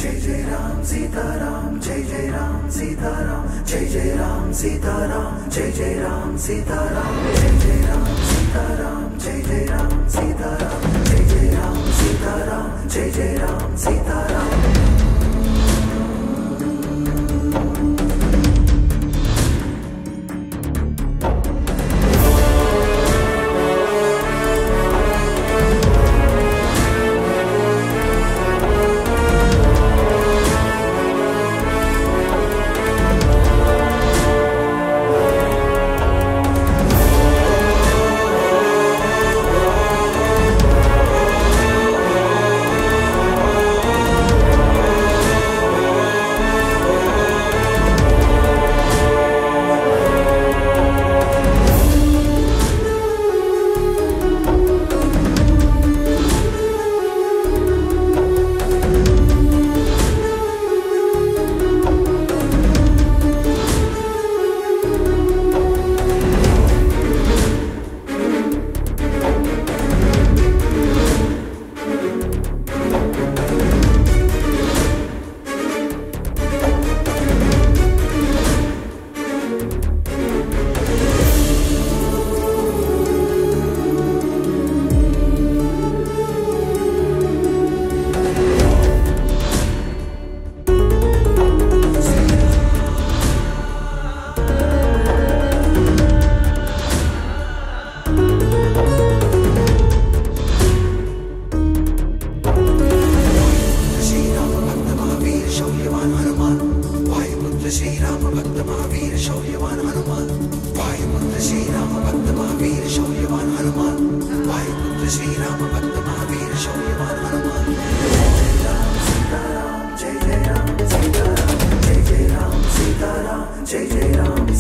जय जय राम सीताराम जय जय राम सीताराम जय जय राम सीताराम जय जय राम सीताराम जय जय राम सीताराम जय जय राम सीताराम जय जय राम सीताराम जय जय राम सीताराम श्रीराम भक्त महावीर शौर्यवान हनुमान वायुपुत्र श्रीराम भक्त महावीर शौर्यवान हनुमान वायुपुत्र श्रीराम भक्त महावीर शौर्यवान हनुमान जय जय राम सीताराम जय जय राम सीताराम जय जय राम सीताराम जय जय राम